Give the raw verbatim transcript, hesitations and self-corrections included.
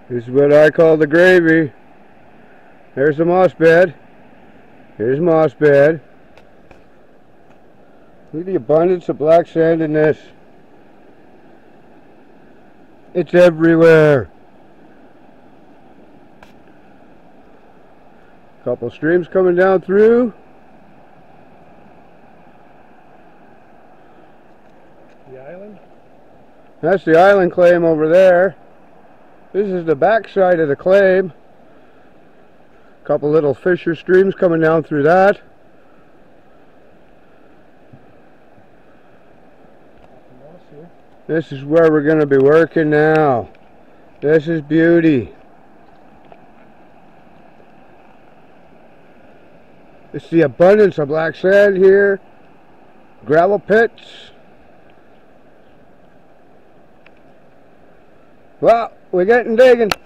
This is what I call the gravy. There's the moss bed. Here's moss bed. Look at the abundance of black sand in this. It's everywhere. Couple streams coming down through. The island? That's the island claim over there. This is the back side of the claim. Couple little fissure streams coming down through that. This is where we're going to be working now. This is beauty. It's the abundance of black sand here. Gravel pits. Well, we're getting digging.